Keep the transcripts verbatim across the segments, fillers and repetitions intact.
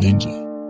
Danger.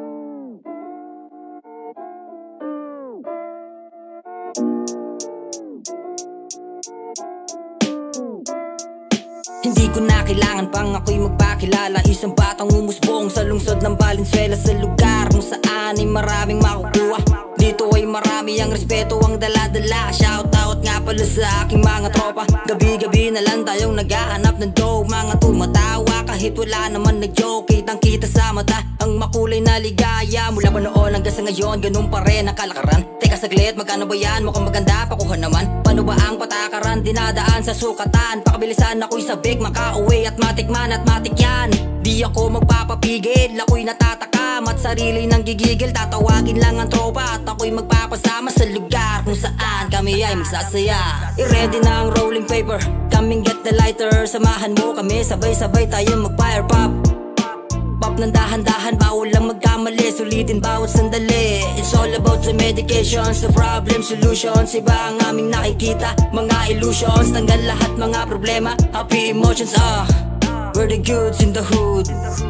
Hindi ko na kailangan pang ako'y magpakilala. Isang batang umusbong sa lungsod ng Valenzuela, sa lugar kung saan ay maraming makukuha. Dito ay marami ang respeto ang dala-dala. Shout out nga pala sa aking mga tropa. Gabi-gabi na lang tayong naghahanap ng dough. Mga tumatawa kahit wala naman nag-joke. Kitang kita sa mata ang makulay na ligaya. Mula pa noon hanggang sa ngayon, ganun pa rin ang kalakaran. Teka saglit, magkano ba yan? Mukhang maganda, pakuha naman. Paano ba ang patakaran? Dinadaan sa sukatan. Pakabilisan ako'y sabik, makauwi at matikman at matik yan. Di ako magpapapigil, ako'y natatakam at sarili nang gigigil. Tatawagin lang ang tropa at ako'y magpapasama sa lugar kung saan kami ay magsasaya. I-ready na ang rolling paper, coming get the lighter. Samahan mo kami, sabay-sabay tayong mag-fire pop. Pop ng dahan-dahan, bawal lang magkamali. Sulitin bawat sandali. It's all about the medications, the problem solutions. Iba ang aming nakikita, mga illusions. Tanggal lahat mga problema, happy emotions. Ah, we're the goods in the hood.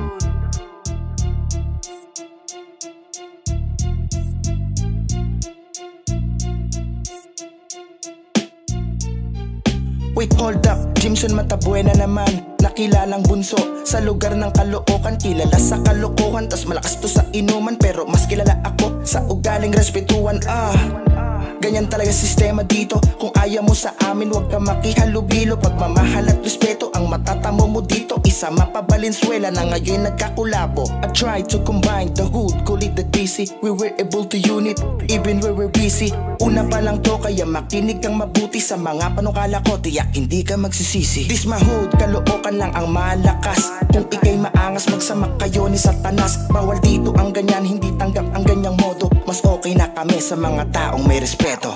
Wait, hold up, Jimson Matabuena naman. Nakilalang bunso sa lugar ng Caloocan. Kilala sa kalokohan, tas malakas to sa inuman. Pero mas kilala ako sa ugaling respetuhan. Ah, ganyan talaga sistema dito. Kung ayaw mo sa amin, huwag ka makihalubilo. Pagmamahal at respeto ang matatamo mo dito. Isama pa Valenzuela na ngayon nagkakulabo. I tried to combine the hood, kulit the D C. We were able to unit, even we were busy. Una pa lang to, kaya makinig kang mabuti sa mga panukala ko. Tiyak hindi ka magsisisi. This my hood, Caloocan lang ang malakas. Kung ikay maangas, magsama kayo ni Satanas. Bawal dito ang ganyan, hindi tanggap ang ganyang modo. Mas okay na kami sa mga taong may respeto.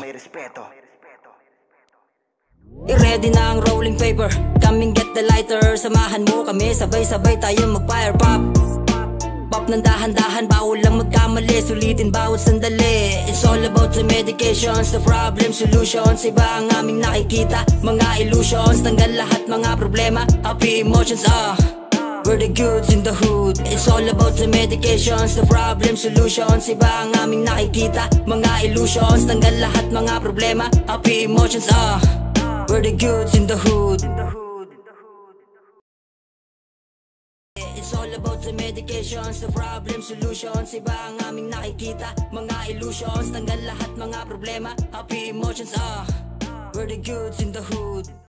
I-ready na ang rolling paper, coming get the lighter. Samahan mo kami, sabay-sabay tayong mag-fire pop. Pop ng dahan-dahan, bawal lang magkamali. Sulitin bawat sandali. It's all about the medications, the problem solutions. Iba ang aming nakikita, mga illusions. Tanggal lahat mga problema, happy emotions. Ah, we're the goods in the hood. It's all about the medications, the problem solutions. Iba ang aming nakikita, mga illusions. Tanggal lahat mga problema, happy emotions. Ah, we're the goods in the hood. It's all about the medications, the problem solutions. Iba ang aming nakikita, mga illusions. Tanggal lahat mga problema, happy emotions. Ah, we're the goods in the hood.